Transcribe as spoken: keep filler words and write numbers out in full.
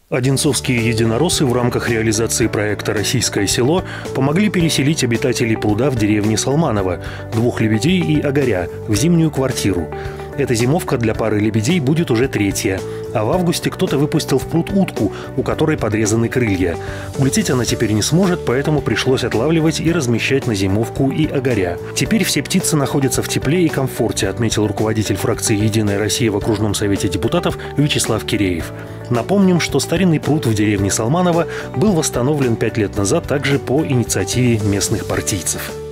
Одинцовские единороссы в рамках реализации проекта «Российское село» помогли переселить обитателей пруда в деревне Салманово, двух лебедей и огаря, в зимнюю квартиру. Эта зимовка для пары лебедей будет уже третья. А в августе кто-то выпустил в пруд утку, у которой подрезаны крылья. Улететь она теперь не сможет, поэтому пришлось отлавливать и размещать на зимовку и огаря. Теперь все птицы находятся в тепле и комфорте, отметил руководитель фракции «Единая Россия» в окружном совете депутатов Вячеслав Киреев. Напомним, что старинный пруд в деревне Салманово был восстановлен пять лет назад также по инициативе местных партийцев.